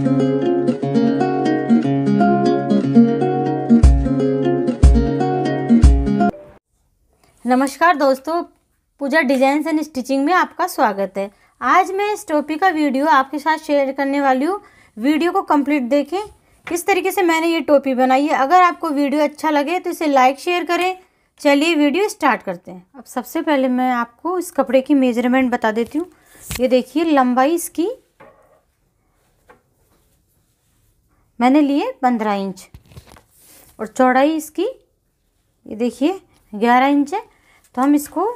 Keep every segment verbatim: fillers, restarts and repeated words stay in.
नमस्कार दोस्तों, पूजा design and stitching में आपका स्वागत है। आज मैं इस टोपी का वीडियो आपके साथ शेयर करने वाली हूँ। वीडियो को कंप्लीट देखें किस तरीके से मैंने ये टोपी बनाई है। अगर आपको वीडियो अच्छा लगे तो इसे लाइक शेयर करें। चलिए वीडियो स्टार्ट करते हैं। अब सबसे पहले मैं आपको इस कपड़े की मेजरमेंट बता देती हूँ। ये देखिए, लंबाई इसकी मैंने लिए पंद्रह इंच और चौड़ाई इसकी ये देखिए ग्यारह इंच है। तो हम इसको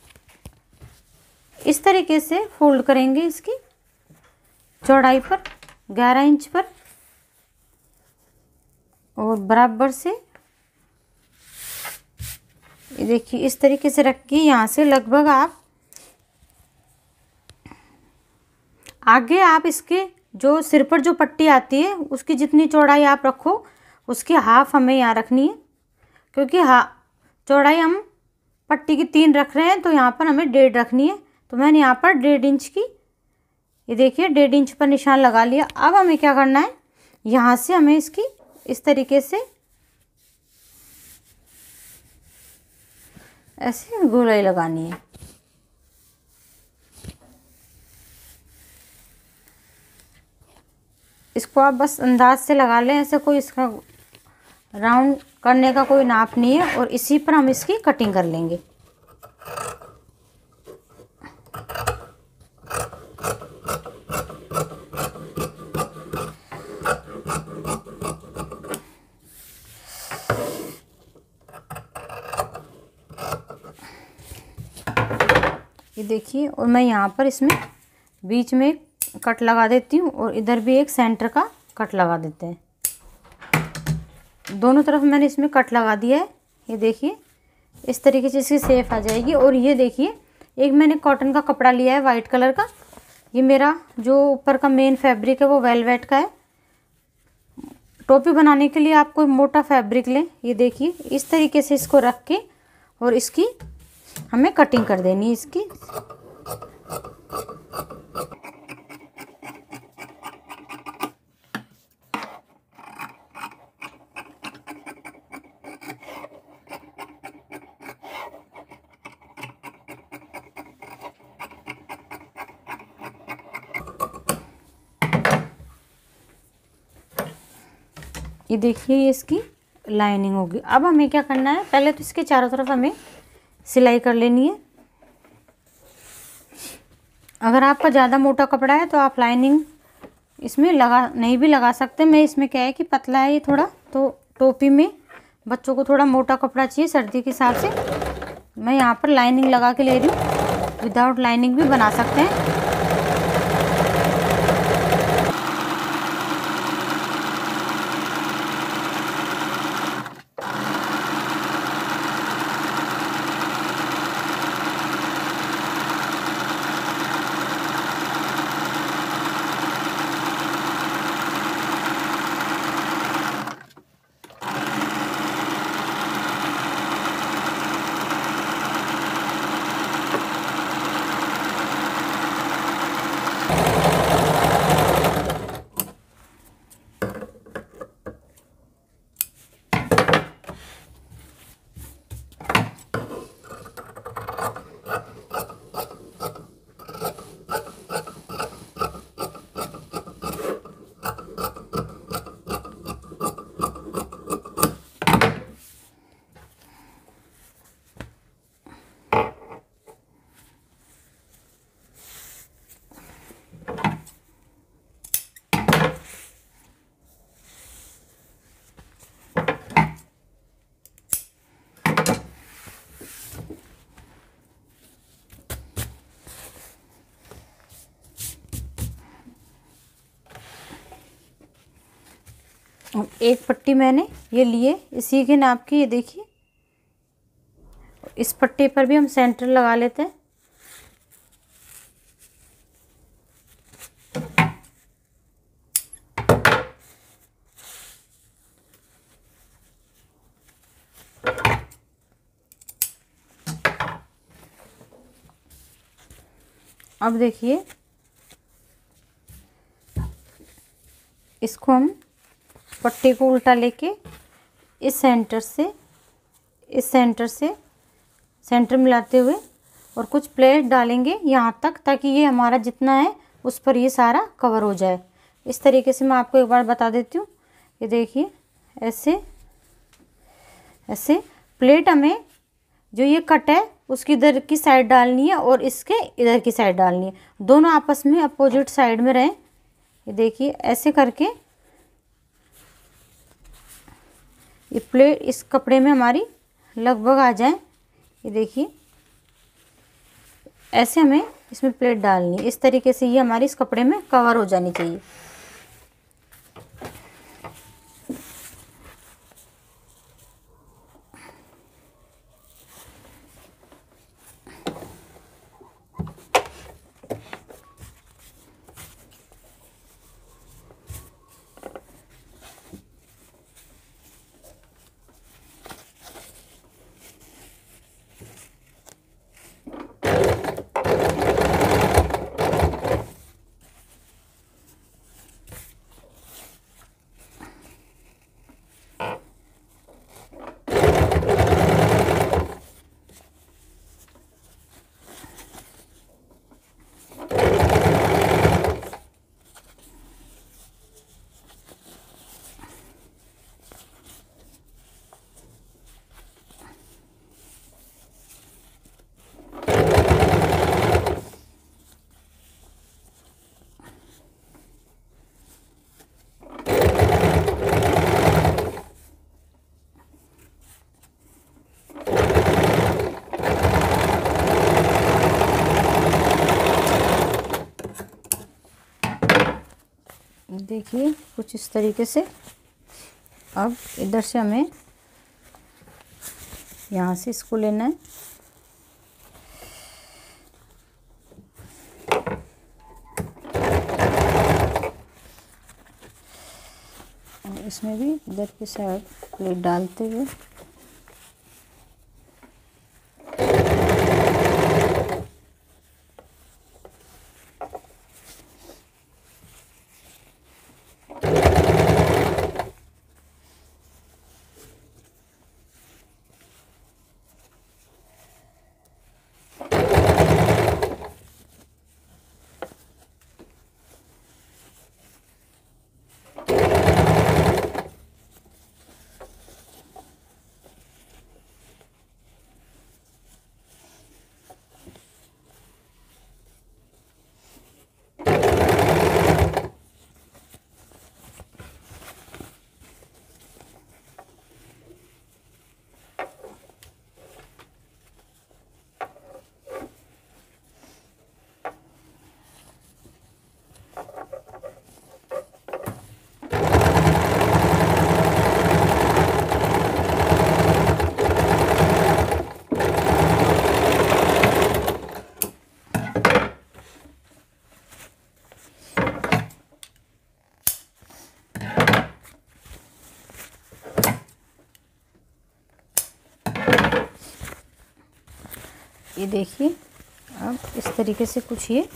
इस तरीके से फोल्ड करेंगे, इसकी चौड़ाई पर ग्यारह इंच पर और बराबर से ये देखिए इस तरीके से रख के यहाँ से लगभग आप आगे आप इसके जो सिर पर जो पट्टी आती है उसकी जितनी चौड़ाई आप रखो उसकी हाफ हमें यहाँ रखनी है, क्योंकि हा चौड़ाई हम पट्टी की तीन रख रहे हैं तो यहाँ पर हमें डेढ़ रखनी है। तो मैंने यहाँ पर डेढ़ इंच की ये देखिए डेढ़ इंच पर निशान लगा लिया। अब हमें क्या करना है, यहाँ से हमें इसकी इस तरीके से ऐसे गोलाई लगानी है। इसको आप बस अंदाज से लगा लें, ऐसे कोई इसका राउंड करने का कोई नाप नहीं है। और इसी पर हम इसकी कटिंग कर लेंगे। ये देखिए, और मैं यहाँ पर इसमें बीच में कट लगा देती हूँ और इधर भी एक सेंटर का कट लगा देते हैं। दोनों तरफ मैंने इसमें कट लगा दिया है। ये देखिए इस तरीके से इसकी शेप आ जाएगी। और ये देखिए, एक मैंने कॉटन का कपड़ा लिया है वाइट कलर का। ये मेरा जो ऊपर का मेन फैब्रिक है वो वेलवेट का है। टोपी बनाने के लिए आप कोई मोटा फैब्रिक लें। ये देखिए इस तरीके से इसको रख के और इसकी हमें कटिंग कर देनी है इसकी। ये देखिए ये इसकी लाइनिंग होगी। अब हमें क्या करना है, पहले तो इसके चारों तरफ हमें सिलाई कर लेनी है। अगर आपका ज़्यादा मोटा कपड़ा है तो आप लाइनिंग इसमें लगा नहीं भी लगा सकते। मैं इसमें क्या है कि पतला है ये थोड़ा, तो टोपी में बच्चों को थोड़ा मोटा कपड़ा चाहिए सर्दी के हिसाब से। मैं यहाँ पर लाइनिंग लगा के ले रही हूँ। विदाउट लाइनिंग भी बना सकते हैं। एक पट्टी मैंने ये लिए इसी के नाप की। ये देखिए इस पट्टी पर भी हम सेंटर लगा लेते हैं। अब देखिए इसको हम पट्टी को उल्टा लेके इस सेंटर से इस सेंटर से सेंटर मिलाते हुए और कुछ प्लेट डालेंगे यहाँ तक, ताकि ये हमारा जितना है उस पर ये सारा कवर हो जाए। इस तरीके से मैं आपको एक बार बता देती हूँ। ये देखिए, ऐसे ऐसे प्लेट हमें जो ये कट है उसकी इधर की साइड डालनी है और इसके इधर की साइड डालनी है, दोनों आपस में अपोजिट साइड में रहें। ये देखिए, ऐसे करके ये प्लेट इस कपड़े में हमारी लगभग आ जाए। ये देखिए, ऐसे हमें इसमें प्लेट डालनी है। इस तरीके से ये हमारी इस कपड़े में कवर हो जानी चाहिए। देखिए, कुछ इस तरीके से। अब इधर से हमें यहाँ से इसको लेना है, और इसमें भी इधर की साइड प्लेट डालते हुए ये देखिए। अब इस तरीके से कुछ ये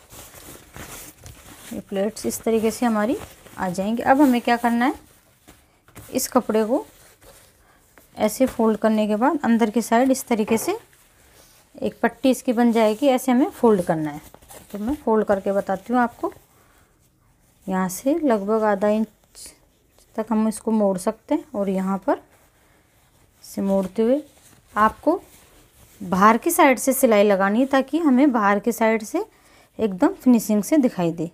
ये प्लेट्स इस तरीके से हमारी आ जाएंगी। अब हमें क्या करना है, इस कपड़े को ऐसे फोल्ड करने के बाद अंदर की साइड इस तरीके से एक पट्टी इसकी बन जाएगी। ऐसे हमें फोल्ड करना है। तो मैं फोल्ड करके बताती हूँ आपको। यहाँ से लगभग आधा इंच तक हम इसको मोड़ सकते हैं और यहाँ पर से मोड़ते हुए आपको बाहर की साइड से सिलाई लगानी है, ताकि हमें बाहर की साइड से एकदम फिनिशिंग से दिखाई दे।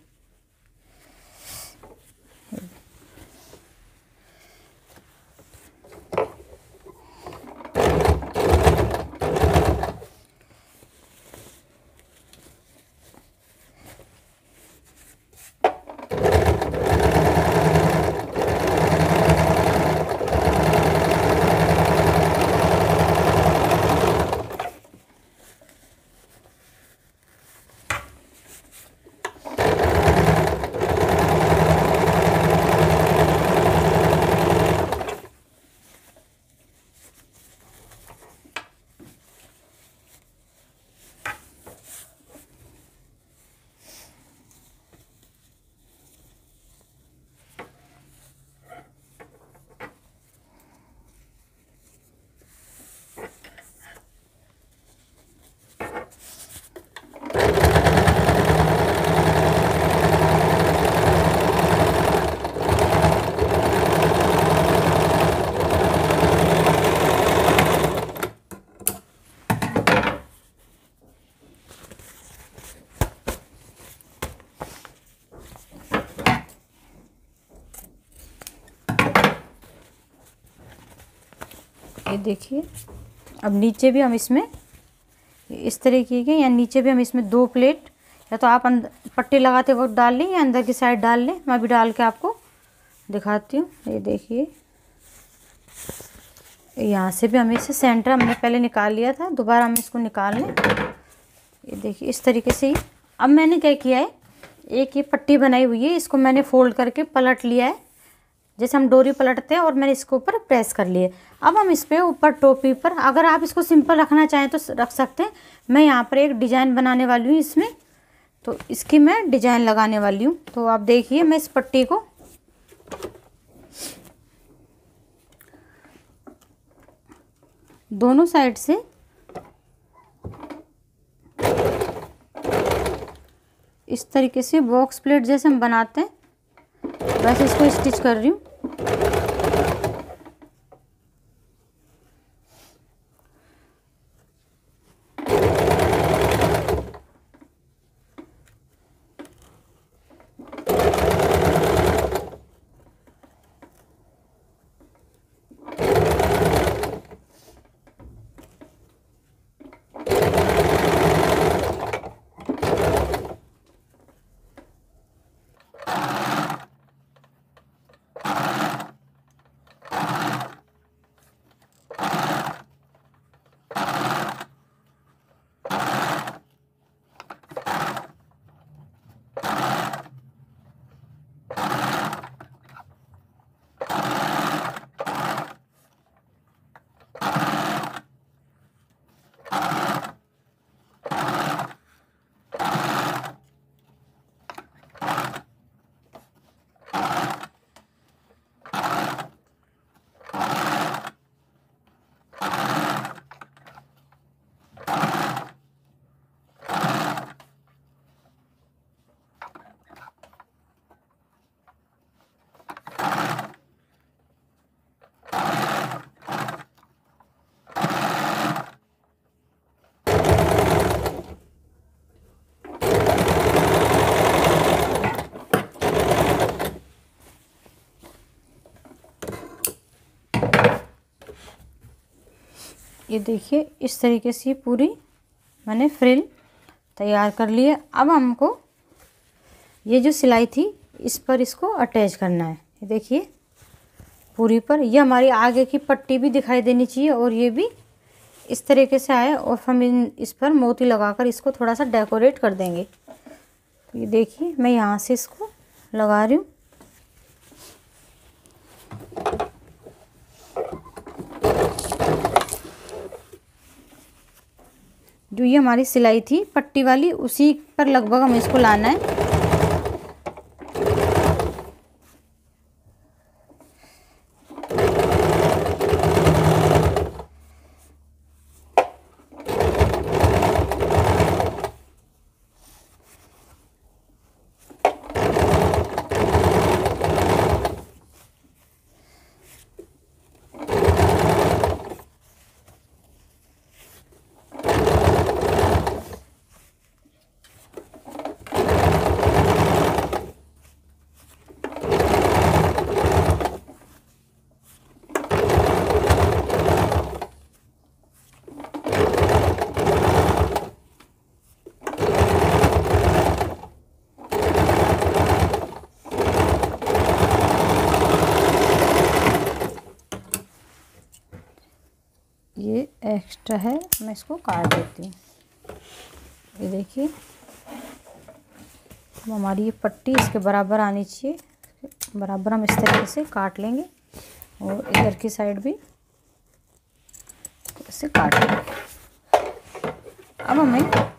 ये देखिए, अब नीचे भी हम इसमें इस तरीके के, या नीचे भी हम इसमें दो प्लेट, या तो आप अंदर पट्टी लगाते वक्त डाल लें या अंदर की साइड डाल लें। मैं भी डाल के आपको दिखाती हूँ। ये देखिए, यहाँ से भी हमें इसे सेंटर हमने पहले निकाल लिया था, दोबारा हम इसको निकाल लें। ये देखिए इस तरीके से ही। अब मैंने क्या किया है, एक ये पट्टी बनाई हुई है, इसको मैंने फोल्ड करके पलट लिया है, जैसे हम डोरी पलटते हैं, और मैंने इसके ऊपर प्रेस कर लिए। अब हम इस पर ऊपर टोपी पर, अगर आप इसको सिंपल रखना चाहें तो रख सकते हैं। मैं यहाँ पर एक डिजाइन बनाने वाली हूँ इसमें, तो इसकी मैं डिजाइन लगाने वाली हूँ। तो आप देखिए, मैं इस पट्टी को दोनों साइड से इस तरीके से बॉक्स प्लेट जैसे हम बनाते हैं वैसे इसको स्टिच कर रही हूँ। ये देखिए इस तरीके से पूरी मैंने फ्रिल तैयार कर ली है। अब हमको ये जो सिलाई थी इस पर इसको अटैच करना है। ये देखिए पूरी पर, ये हमारी आगे की पट्टी भी दिखाई देनी चाहिए और ये भी इस तरीके से आए, और हम इन इस पर मोती लगाकर इसको थोड़ा सा डेकोरेट कर देंगे। तो ये देखिए मैं यहाँ से इसको लगा रही हूँ। जो ये हमारी सिलाई थी पट्टी वाली, उसी पर लगभग हमें इसको लाना है। ये एक्स्ट्रा है, मैं इसको काट देती हूँ। ये देखिए हमारी ये पट्टी इसके बराबर आनी चाहिए, बराबर हम इस तरीके से काट लेंगे, और इधर की साइड भी ऐसे काट लेंगे। अब हमें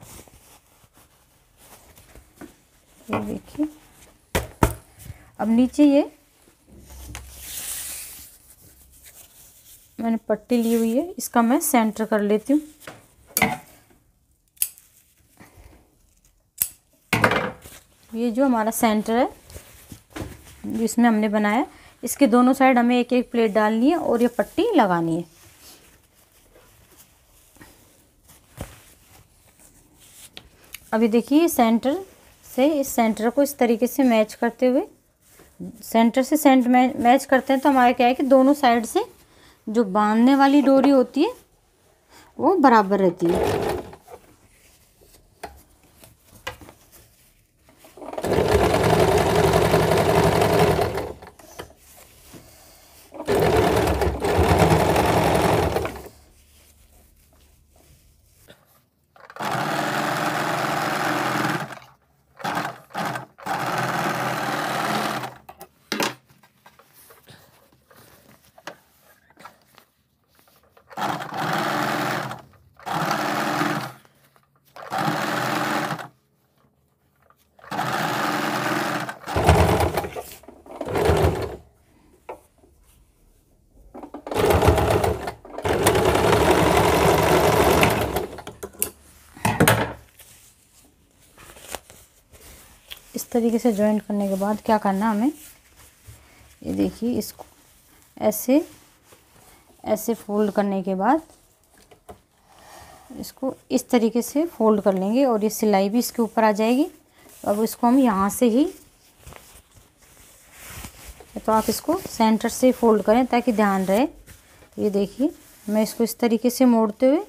ये देखिए, अब नीचे ये मैंने पट्टी ली हुई है, इसका मैं सेंटर कर लेती हूँ। ये जो हमारा सेंटर है जिसमें हमने बनाया, इसके दोनों साइड हमें एक एक प्लेट डालनी है और ये पट्टी लगानी है। अभी देखिए सेंटर से इस सेंटर को इस तरीके से मैच करते हुए, सेंटर से सेंटर मैच करते हैं तो हमारा क्या है कि दोनों साइड से जो बांधने वाली डोरी होती है वो बराबर रहती है। इस तरीके से जॉइंट करने के बाद क्या करना हमें, ये देखिए इसको ऐसे ऐसे फोल्ड करने के बाद इसको इस तरीके से फोल्ड कर लेंगे और ये सिलाई भी इसके ऊपर आ जाएगी। अब इसको हम यहाँ से ही, तो आप इसको सेंटर से फोल्ड करें ताकि ध्यान रहे। ये देखिए मैं इसको इस तरीके से मोड़ते हुए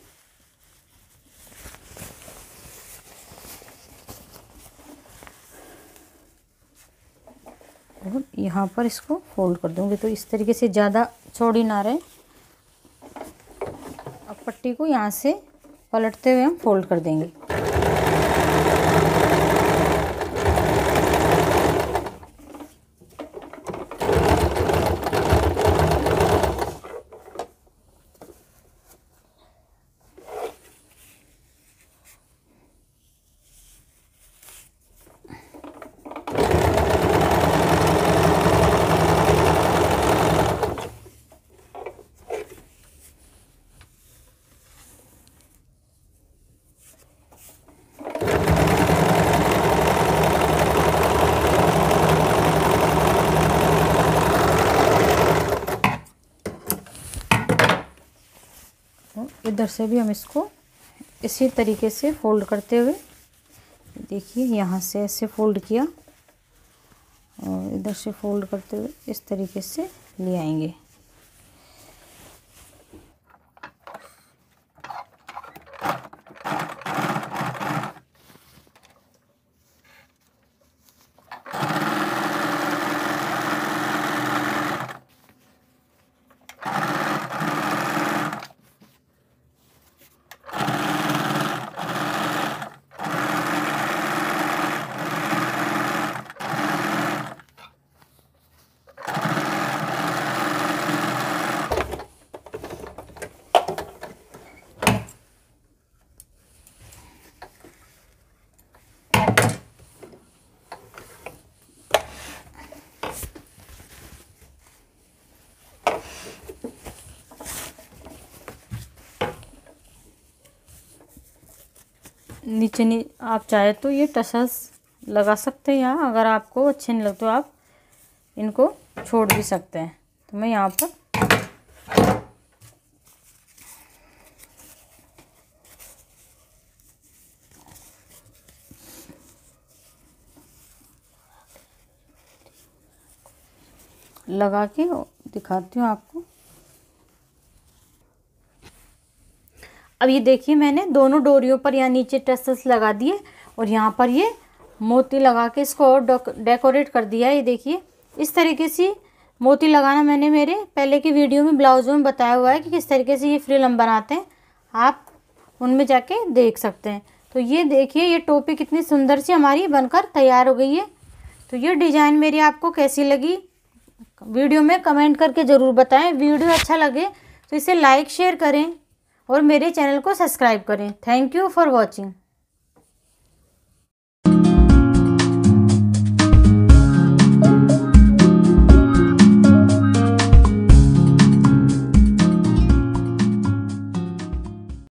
और यहाँ पर इसको फोल्ड कर दूँगी, तो इस तरीके से ज़्यादा चौड़ी ना रहे। अब पट्टी को यहाँ से पलटते हुए हम फोल्ड कर देंगे। इधर से भी हम इसको इसी तरीके से फोल्ड करते हुए, देखिए यहाँ से ऐसे फोल्ड किया और इधर से फोल्ड करते हुए इस तरीके से ले आएंगे। नीचे नी आप चाहे तो ये टसल्स लगा सकते हैं यहाँ, अगर आपको अच्छे नहीं लगते तो आप इनको छोड़ भी सकते हैं। तो मैं यहाँ पर लगा के दिखाती हूँ आपको। अब ये देखिए मैंने दोनों डोरियों पर यहाँ नीचे टसल्स लगा दिए और यहाँ पर ये मोती लगा के इसको और डेकोरेट कर दिया है। ये देखिए इस तरीके से मोती लगाना मैंने मेरे पहले की वीडियो में ब्लाउज़ में बताया हुआ है कि किस तरीके से ये फ्रिल हम बनाते हैं, आप उनमें जाके देख सकते हैं। तो ये देखिए ये टोपी कितनी सुंदर सी हमारी बनकर तैयार हो गई है। तो ये डिज़ाइन मेरी आपको कैसी लगी वीडियो में कमेंट करके ज़रूर बताएं। वीडियो अच्छा लगे तो इसे लाइक शेयर करें और मेरे चैनल को सब्सक्राइब करें। Thank you for watching.